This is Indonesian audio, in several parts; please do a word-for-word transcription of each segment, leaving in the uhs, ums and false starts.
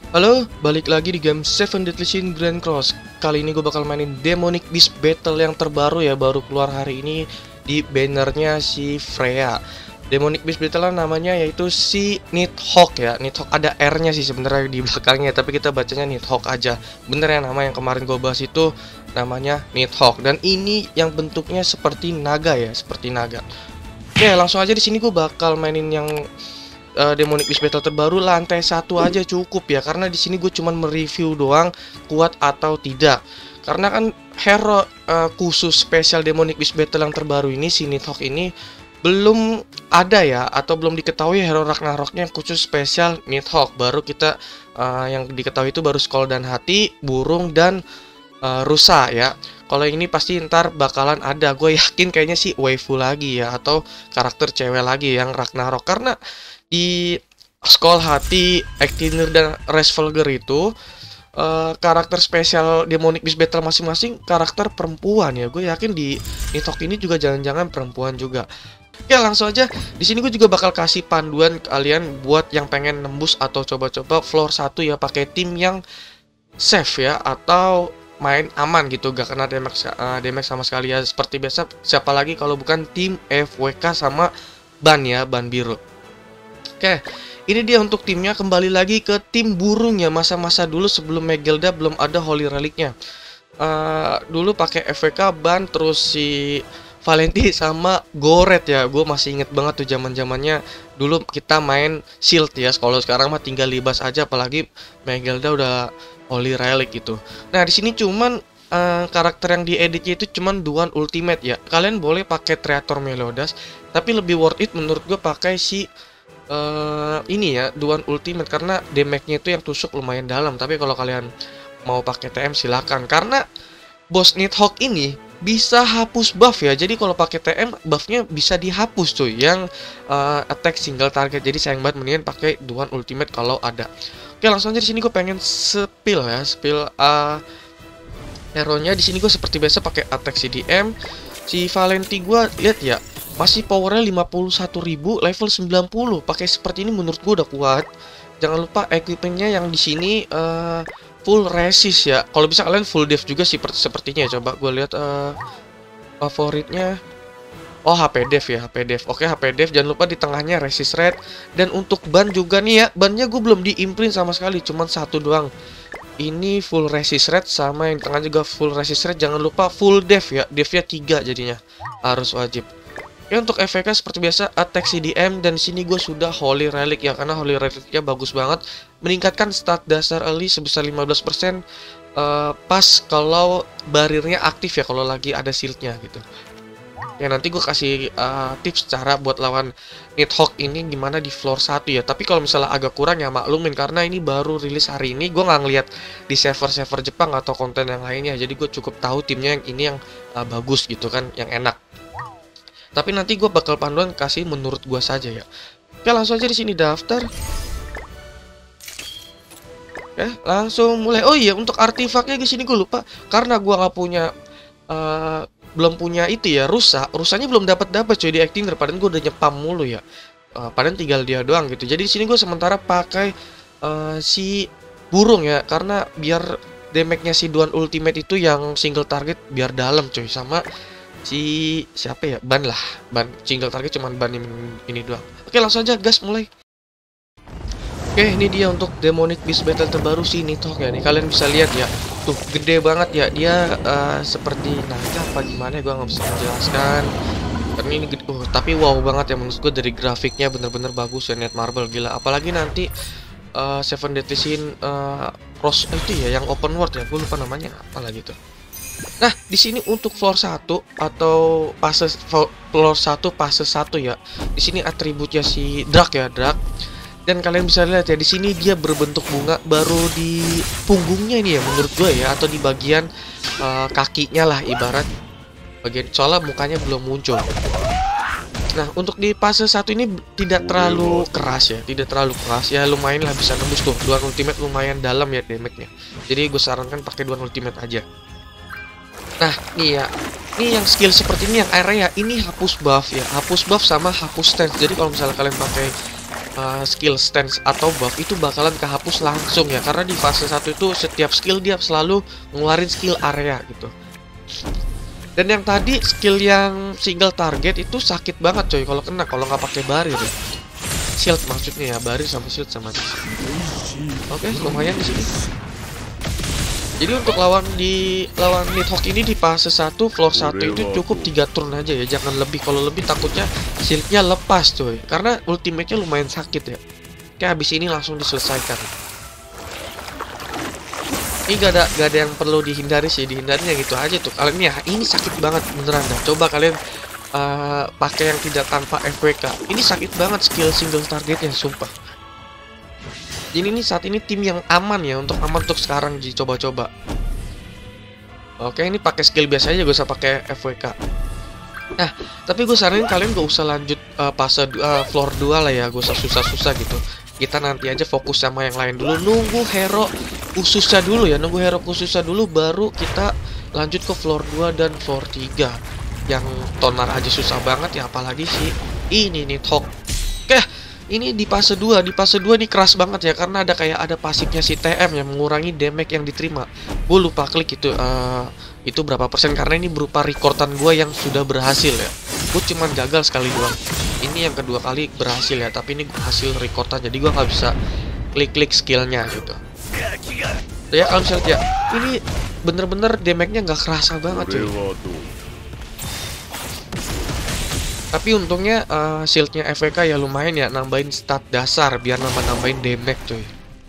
Halo, balik lagi di game Seven Deadly Sins Grand Cross. Kali ini gue bakal mainin Demonic Beast Battle yang terbaru ya, baru keluar hari ini di bannernya si Freya. Demonic Beast Battle namanya yaitu si Nidhogg ya. Nidhogg ada R-nya sih sebenarnya di belakangnya, tapi kita bacanya Nidhogg aja. Bener ya, nama yang kemarin gue bahas itu namanya Nidhogg, dan ini yang bentuknya seperti naga ya, seperti naga. Oke, langsung aja di sini gue bakal mainin yang Uh, Demonic Beast Battle terbaru lantai satu aja cukup ya, karena di sini gue cuman mereview doang kuat atau tidak. Karena kan hero uh, khusus spesial Demonic Beast Battle yang terbaru ini, si Nidhogg ini belum ada ya, atau belum diketahui hero Ragnaroknya yang khusus spesial Nidhogg. Baru kita uh, yang diketahui itu baru Skoll dan Hati, Burung, dan uh, Rusa ya. Kalau ini pasti ntar bakalan ada, gue yakin kayaknya sih waifu lagi ya, atau karakter cewek lagi yang Ragnarok. Karena di Skoll, Hati, Eikthyr, dan Resvelger itu uh, karakter spesial Demonic Beast Battle masing-masing karakter perempuan ya. Gue yakin di Nidhogg ini juga jangan-jangan perempuan juga. Oke, langsung aja. Di sini gue juga bakal kasih panduan kalian buat yang pengen nembus atau coba-coba floor satu ya, pakai tim yang safe ya, atau main aman gitu, gak kena damage, uh, damage sama sekali ya. Seperti biasa, siapa lagi kalau bukan tim F W K sama ban ya, ban biru. Oke, ini dia untuk timnya. Kembali lagi ke tim burung ya, masa-masa dulu sebelum Megilda belum ada Holy Relic-nya. Uh, dulu pakai F W K, ban, terus si Valenti sama Goret ya. Gue masih inget banget tuh zaman-zamannya dulu kita main shield ya. Kalau sekarang mah tinggal libas aja, apalagi Megilda udah Holy Relic gitu. Nah, di sini cuman uh, karakter yang dieditnya itu cuman Duan Ultimate ya. Kalian boleh pakai Treator Meliodas, tapi lebih worth it menurut gue pakai si Uh, ini ya, Duan Ultimate, karena damage-nya itu yang tusuk lumayan dalam. Tapi kalau kalian mau pakai T M silakan, karena bos Nidhogg ini bisa hapus buff ya. Jadi kalau pakai T M buffnya bisa dihapus cuy, yang uh, attack single target. Jadi sayang banget, mendingan pakai Duan Ultimate kalau ada. Oke, langsung aja. Di sini gue pengen spill ya, spill uh, hero-nya. Di sini gue seperti biasa pakai attack C D M. Si Valenti gue lihat ya, masih powernya lima puluh satu ribu, level sembilan puluh. Pakai seperti ini menurut gue udah kuat. Jangan lupa equipmentnya yang di sini uh, full resist ya. Kalau bisa kalian full def juga sih sepertinya. Coba gue lihat uh, favoritnya. Oh, H P def ya, H P def. Oke, H P def. Jangan lupa di tengahnya resist red. Dan untuk ban juga nih ya, bannya gue belum di imprint sama sekali, cuman satu doang. Ini full resist red, sama yang tengah juga full resist red. Jangan lupa full def ya, defnya tiga jadinya. Harus wajib. Ya, untuk F W K seperti biasa attack C D M, dan di sini gue sudah Holy Relic ya, karena Holy Relic-nya bagus banget, meningkatkan stat dasar early sebesar lima belas persen uh, pas kalau barirnya aktif ya, kalau lagi ada shieldnya gitu. Ya, nanti gue kasih uh, tips cara buat lawan Nidhogg ini gimana di floor satu ya. Tapi kalau misalnya agak kurang ya maklumin, karena ini baru rilis hari ini. Gue nggak ngeliat di server-server Jepang atau konten yang lainnya, jadi gue cukup tahu timnya yang ini yang uh, bagus gitu kan, yang enak. Tapi nanti gue bakal panduan kasih menurut gue saja ya. Oke, langsung aja di sini daftar. Oke, langsung mulai. Oh iya, untuk artefaknya di sini gue lupa, karena gue nggak punya, uh, belum punya itu ya, rusa. Rusanya belum dapat dapat cuy di Eikthyr. Padahal gue udah nyepam mulu ya. Uh, padahal tinggal dia doang gitu. Jadi di sini gue sementara pakai uh, si burung ya, karena biar damage-nya si Duan Ultimate itu yang single target biar dalam cuy, sama si siapa ya, ban lah, ban single target cuman ban ini, ini doang. Oke, langsung aja gas mulai. Oke, ini dia untuk Demonic Beast Battle terbaru si Nidhogg ya. Nih kalian bisa lihat ya, tuh gede banget ya dia, uh, seperti naga apa gimana ya, gue nggak bisa menjelaskan. Karena ini gede, uh, tapi wow banget ya menurut gue, dari grafiknya bener-bener bagus ya, Netmarble gila. Apalagi nanti uh, Seven Deadly Sins uh, Cross itu ya, yang open world ya, gue lupa namanya apa lagi tuh. Nah, di sini untuk floor satu atau fase floor satu fase satu ya. Di sini atributnya si Drak ya, Drak. Dan kalian bisa lihat ya, di sini dia berbentuk bunga baru di punggungnya ini ya menurut gue ya, atau di bagian uh, kakinya lah ibarat. Bagian soalnya mukanya belum muncul. Nah, untuk di fase satu ini tidak terlalu keras ya, tidak terlalu keras ya, lumayan lah bisa nembus tuh. Duan Ultimate lumayan dalam ya damage-nya. Jadi gue sarankan pakai Duan Ultimate aja. Nah, nih ya, ini yang skill seperti ini yang area ini hapus buff ya, hapus buff sama hapus stance. Jadi kalau misalnya kalian pakai uh, skill stance atau buff itu bakalan kehapus langsung ya, karena di fase satu itu setiap skill dia selalu ngeluarin skill area gitu. Dan yang tadi skill yang single target itu sakit banget coy kalau kena, kalau nggak pakai barir ya. Shield maksudnya ya, barir sama shield sama. Oke, lumayan di sini. Jadi untuk lawan di lawan Nidhogg ini di fase satu floor satu itu cukup tiga turn aja ya, jangan lebih. Kalau lebih takutnya shieldnya lepas coy, karena ultimate-nya lumayan sakit ya. Oke, habis ini langsung diselesaikan. Ini gak ada gak ada yang perlu dihindari sih, dihindarinya gitu aja tuh. Kalian ya, ini sakit banget beneran dah. Coba kalian uh, pakai yang tidak tanpa F W K. Ini sakit banget skill single targetnya, sumpah. Jadi ini saat ini tim yang aman ya, untuk aman untuk sekarang Ji, coba-coba. Oke, ini pakai skill biasa aja, gak usah pakai F W K. Nah, tapi gue saranin kalian gak usah lanjut uh, fase uh, floor dua lah ya, gak usah susah-susah gitu. Kita nanti aja fokus sama yang lain dulu, nunggu hero khususnya dulu ya, nunggu hero khususnya dulu baru kita lanjut ke floor dua dan floor tiga. Yang tonar aja susah banget ya, apalagi sih ini Nidhogg. Oke, ini di fase dua, di fase dua ini keras banget ya, karena ada kayak ada pasifnya si T M yang mengurangi damage yang diterima. Gue lupa klik itu uh, itu berapa persen, karena ini berupa rekordan gue yang sudah berhasil ya. Gue cuman gagal sekali doang. Ini yang kedua kali berhasil ya, tapi ini hasil rekordan, jadi gue nggak bisa klik-klik skillnya gitu. Ya kalau misalnya ya, ini bener-bener damage-nya nggak kerasa banget cuy. Tapi untungnya uh, shieldnya F W K ya lumayan ya, nambahin stat dasar biar nambah-nambahin damage cuy.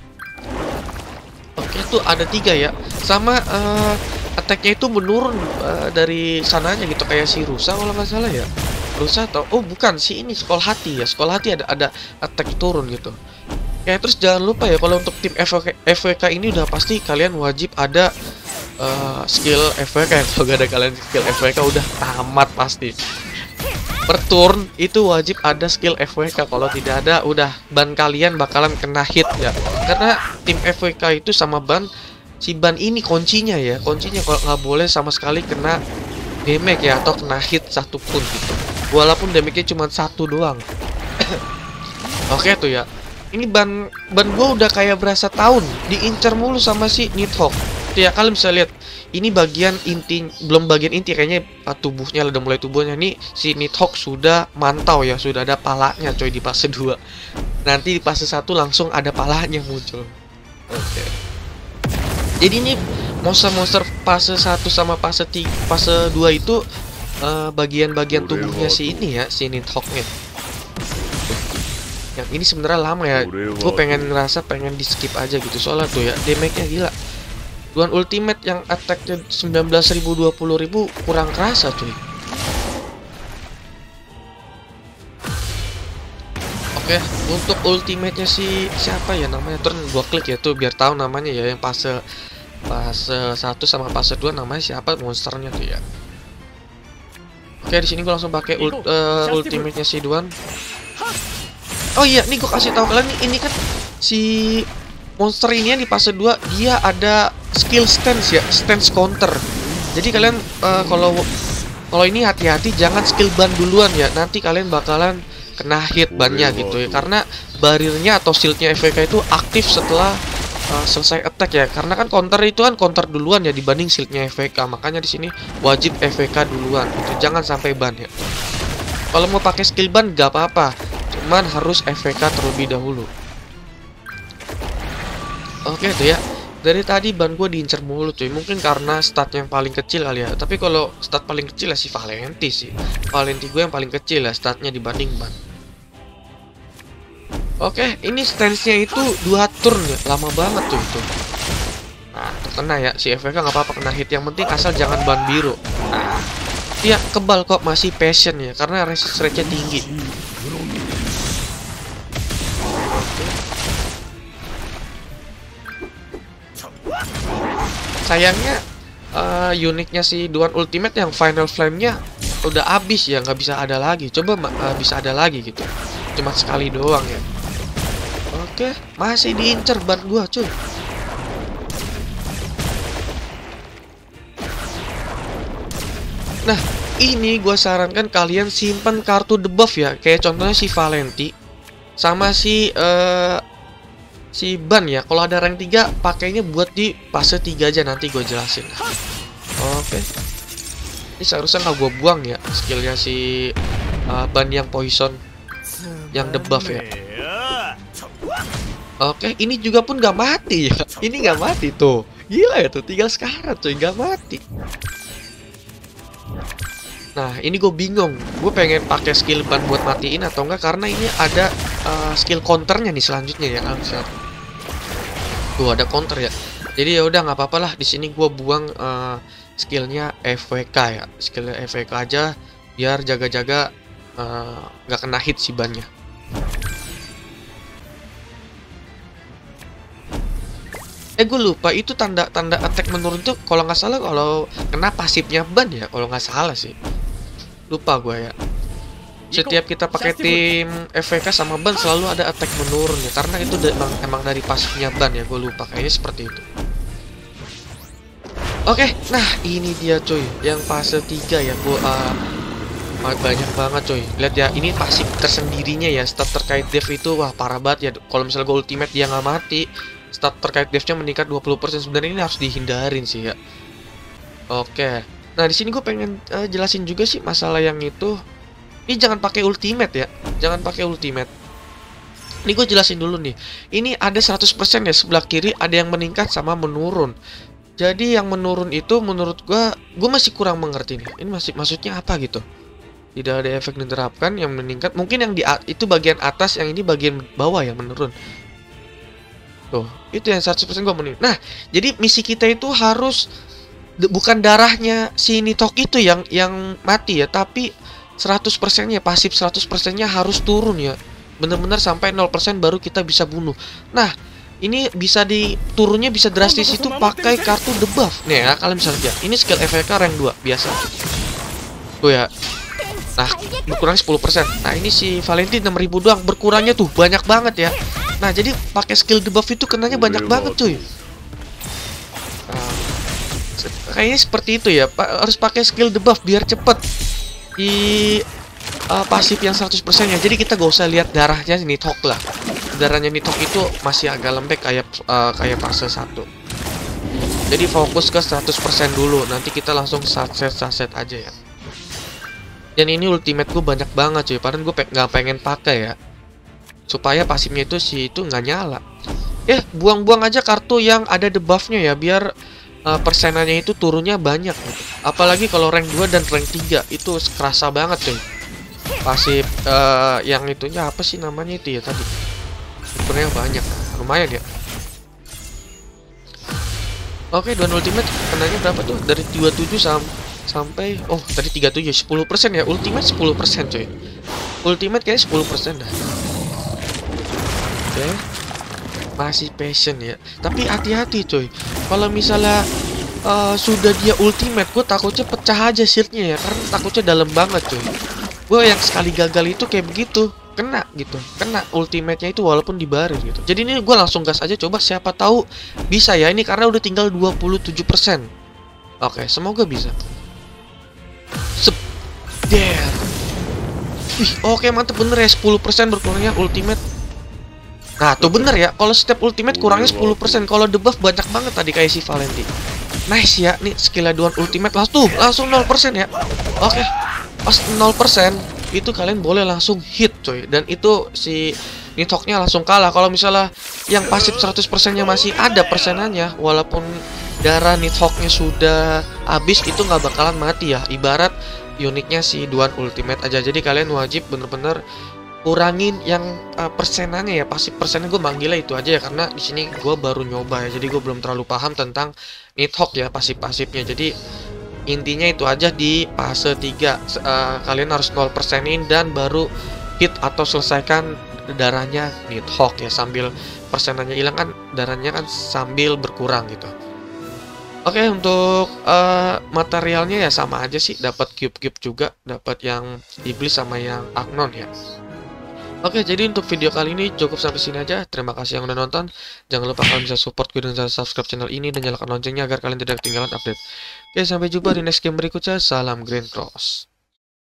Oke, tuh ada tiga ya. Sama uh, attack-nya itu menurun uh, dari sananya gitu, kayak si Rusa kalau nggak salah ya. Rusa atau oh bukan, si ini Sekolah Hati ya. Sekolah Hati ada ada attack turun gitu. Ya terus jangan lupa ya, kalau untuk tim F W K, F W K ini udah pasti kalian wajib ada uh, skill F W K. Kalau gak ada kalian skill F W K udah tamat pasti. Per turn itu wajib ada skill F W K, kalau tidak ada udah ban kalian bakalan kena hit ya. Karena tim F W K itu sama ban, si ban ini kuncinya ya, kuncinya kalau nggak boleh sama sekali kena damage ya, atau kena hit satu pun gitu, walaupun damage-nya cuma satu doang. Oke tuh ya, ini ban ban gua udah kayak berasa tahun diincar mulu sama si Nidhogg. Ya kalian bisa lihat, ini bagian inti, belum bagian inti kayaknya uh, tubuhnya, udah mulai tubuhnya nih si Nidhogg sudah mantau ya, sudah ada palanya coy di fase dua. Nanti di fase satu langsung ada palanya muncul. Oke. Okay. Jadi ini monster-monster fase satu sama fase tiga, fase dua itu bagian-bagian uh, tubuhnya si ini ya, si Nidhogg-nya. Yang ini sebenarnya lama ya. Gue pengen ngerasa pengen di skip aja gitu, soalnya tuh ya damage-nya gila. Duan ultimate yang attack-nya sembilan belas ribu dua puluh ribu kurang kerasa cuy. Oke, untuk ultimate-nya si siapa ya namanya? Turn gua klik ya tuh biar tahu namanya ya, yang fase fase satu sama fase dua namanya siapa monsternya tuh ya. Oke, di sini gua langsung pakai ult, uh, ultimate-nya si Duan. Oh iya, nih gua kasih tahu kalian nih, ini kan si monster ini yang di fase dua dia ada skill stance ya, stance counter. Jadi kalian uh, kalau kalau ini hati-hati jangan skill ban duluan ya, nanti kalian bakalan kena hit bannya gitu ya, karena barirnya atau shieldnya F W K itu aktif setelah uh, selesai attack ya, karena kan counter itu kan counter duluan ya dibanding shieldnya F W K, makanya di sini wajib F W K duluan gitu, jangan sampai ban ya. Kalau mau pakai skill ban gak apa-apa, cuman harus F W K terlebih dahulu. Oke tuh ya, dari tadi ban gue diincar mulu cuy, mungkin karena stat yang paling kecil kali ya. Tapi kalau stat paling kecil ya si Valenti sih, Valenti gue yang paling kecil ya statnya dibanding ban. Oke, ini stance-nya itu dua turn ya, lama banget tuh itu. Nah, terkena ya, si F W K nggak apa-apa kena hit, yang penting asal jangan ban biru. Nah, dia kebal kok, masih passion ya, karena resist rate-nya tinggi. Sayangnya uh, uniknya si Duan Ultimate yang Final Flame-nya udah habis ya, nggak bisa ada lagi. Coba uh, bisa ada lagi gitu, cuma sekali doang ya. Oke, masih diincer ban gua cuy. Nah, ini gua sarankan kalian simpan kartu debuff ya, kayak contohnya si Valenti. sama si eh si ban ya. Kalau ada rank tiga pakainya buat di fase tiga aja, nanti gue jelasin. Oke. Ini seharusnya nggak gue buang ya skillnya si uh, ban yang poison, yang debuff ya. Oke, ini juga pun nggak mati ya. Ini nggak mati tuh. Gila ya tuh, tinggal sekarang cuy, nggak mati. Nah, ini gue bingung. Gue pengen pakai skill ban buat matiin atau enggak, karena ini ada uh, skill counternya nih selanjutnya ya kan. Tuh ada counter ya. Jadi ya udah nggak apa-apa lah. Di sini gue buang uh, skillnya F W K ya. Skillnya F W K aja biar jaga-jaga nggak uh, kena hit si bannya. Eh gue lupa itu tanda-tanda attack menurun tuh kalau nggak salah kalau kena pasifnya ban ya, kalau nggak salah sih. Lupa gue ya. Setiap kita pakai tim F W K sama ban selalu ada attack menurun ya, karena itu emang, emang dari pasifnya ban ya. Gue lupa kayaknya seperti itu. Oke, nah ini dia cuy, yang fase tiga ya. Gue uh, banyak banget cuy. Lihat ya, ini pasif tersendirinya ya. Stat terkait dev itu wah parah banget ya. Kalau misalnya gue ultimate dia nggak mati, stat terkait devnya meningkat dua puluh persen. Sebenarnya ini harus dihindarin sih ya. Oke. Nah, di sini gue pengen uh, jelasin juga sih masalah yang itu. Ini jangan pakai ultimate ya. Jangan pakai ultimate. Ini gue jelasin dulu nih. Ini ada seratus persen ya, sebelah kiri ada yang meningkat sama menurun. Jadi yang menurun itu menurut gue, gue masih kurang mengerti nih. Ini masih maksudnya apa gitu? Tidak ada efek diterapkan. Yang meningkat mungkin yang di itu bagian atas, yang ini bagian bawah yang menurun. Tuh, itu yang seratus persen gue meningkat. Nah, jadi misi kita itu harus bukan darahnya si Nidhogg itu yang yang mati ya, tapi seratus persennya, pasif seratus persennya harus turun ya. Bener-bener sampai nol persen baru kita bisa bunuh. Nah, ini bisa diturunnya bisa drastis itu pakai kartu debuff. Nih ya, kalian bisa lihat. Ini skill F W K rank dua biasa. Tuh ya. Nah, berkurang sepuluh persen. Nah, ini si Valentine enam ribu doang. Berkurangnya tuh banyak banget ya. Nah, jadi pakai skill debuff itu kenanya banyak banget cuy. Nah, kayaknya seperti itu ya. Pa harus pakai skill debuff biar cepet di uh, pasif yang seratus persen ya. Jadi kita gak usah lihat darahnya Nidhogg lah. Darahnya Nidhogg itu masih agak lembek kayak uh, kayak fase satu. Jadi fokus ke seratus persen dulu. Nanti kita langsung saset-saset aja ya. Dan ini ultimate gue banyak banget cuy. Padahal gue pe gak pengen pakai ya, supaya pasifnya itu si itu nggak nyala. Eh, buang-buang aja kartu yang ada debuffnya ya, biar uh, persenannya itu turunnya banyak gitu. Apalagi kalau rank dua dan rank tiga itu kerasa banget cuy. Pasif uh, yang itunya apa sih namanya itu ya tadi. Sebenarnya banyak, lumayan ya. Oke, Duan Ultimate kenanya berapa tuh? Dari dua puluh tujuh sam sampai oh, tadi tiga puluh tujuh, sepuluh persen ya. Ultimate sepuluh persen coy. Ultimate kayaknya sepuluh persen dah. Oke. Masih passion ya. Tapi hati-hati coy. Kalau misalnya uh, sudah dia ultimate, gue takutnya pecah aja shieldnya ya, karena takutnya dalam banget coy. Gue yang sekali gagal itu kayak begitu. Kena gitu, kena ultimate-nya itu walaupun dibaris gitu. Jadi ini gue langsung gas aja, coba siapa tahu bisa ya ini, karena udah tinggal dua puluh tujuh persen. Oke, semoga bisa. Sep. Der. Wih, oke mantep bener ya, sepuluh persen berkurangnya ultimate. Nah, tuh bener ya, kalau setiap ultimate kurangnya sepuluh persen. Kalau debuff banyak banget tadi kayak si Valentine. Nice ya, nih skill Duan Ultimate langsung tuh, langsung nol persen ya. Oke. Pas nol persen itu kalian boleh langsung hit coy, dan itu si Nidhogg-nya langsung kalah. Kalau misalnya yang pasif seratus persen-nya masih ada persenannya, walaupun darah Nidhogg-nya sudah habis, itu nggak bakalan mati ya. Ibarat uniknya si Duan Ultimate aja. Jadi kalian wajib bener-bener kurangin yang uh, persenannya ya. Pasif persennya gue manggilnya itu aja ya, karena di sini gue baru nyoba ya, jadi gue belum terlalu paham tentang Nidhogg ya, pasif-pasifnya. Jadi intinya itu aja di fase tiga. Uh, kalian harus nol persenin dan baru hit atau selesaikan darahnya Nidhogg ya, sambil persenannya hilang kan, darahnya kan sambil berkurang gitu. Oke, untuk uh, materialnya ya sama aja sih, dapat cube-cube juga, dapat yang iblis sama yang Agnon ya. Oke, jadi untuk video kali ini cukup sampai sini aja. Terima kasih yang udah nonton. Jangan lupa kalian bisa support gue dengan cara subscribe channel ini dan nyalakan loncengnya agar kalian tidak ketinggalan update. Oke, sampai jumpa di next game berikutnya. Salam Green Cross.